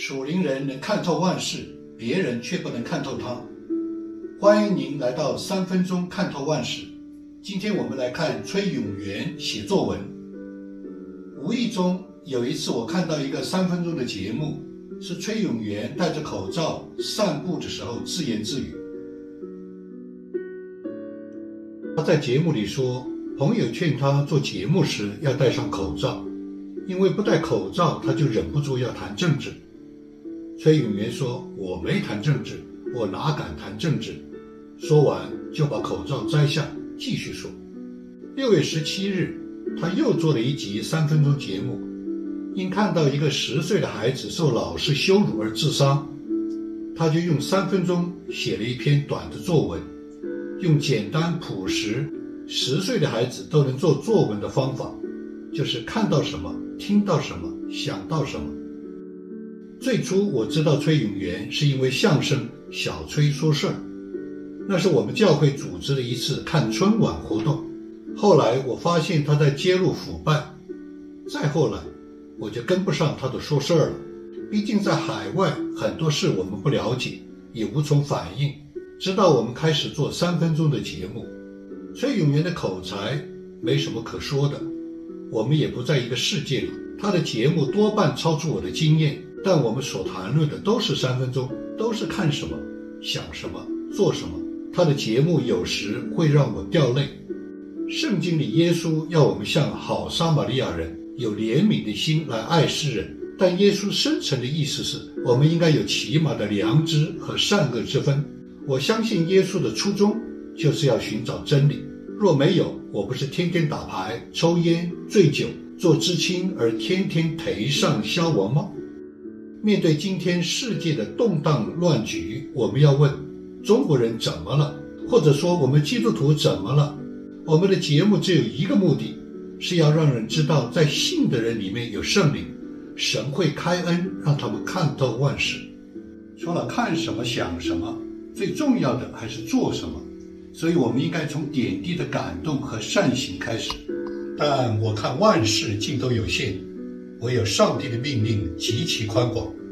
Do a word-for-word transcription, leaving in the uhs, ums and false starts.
属灵人能看透万事，别人却不能看透他。欢迎您来到三分钟看透万事。今天我们来看崔永元写作文。无意中有一次我看到一个三分钟的节目，是崔永元戴着口罩散步的时候自言自语。他在节目里说，朋友劝他做节目时要戴上口罩，因为不戴口罩他就忍不住要谈政治。崔永元说，我没谈政治，我哪敢谈政治。说完就把口罩摘下继续说。六月十七日他又做了一集三分钟节目，因看到一个十岁的孩子受老师羞辱而自杀，他就用三分钟写了一篇短的作文，用简单朴实十岁的孩子都能做作文的方法，就是看到什么听到什么想到什么。最初我知道崔永元是因为相声小崔说事儿，那是我们教会组织的一次看春晚活动。后来我发现他在揭露腐败，再后来我就跟不上他的说事儿了。毕竟在海外很多事我们不了解，也无从反映，直到我们开始做三分钟的节目。崔永元的口才没什么可说的，我们也不在一个世界里，他的节目多半超出我的经验，但我们所谈论的都是三分钟，都是看什么想什么做什么。他的节目有时会让我掉泪。圣经里耶稣要我们像好撒玛利亚人，有怜悯的心来爱世人，但耶稣深层的意思是我们应该有起码的良知和善恶之分。我相信耶稣的初衷就是要寻找真理，若没有，我不是天天打牌抽烟醉酒做知青而天天颓上消亡吗？面对今天世界的动荡乱局，我们要问中国人怎么了，或者说我们基督徒怎么了？我们的节目只有一个目的，是要让人知道在信的人里面有圣灵，神会开恩让他们看透万事。除了看什么想什么，最重要的还是做什么，所以我们应该从点滴的感动和善行开始。但我看万事尽都有限，唯有上帝的命令极其宽广。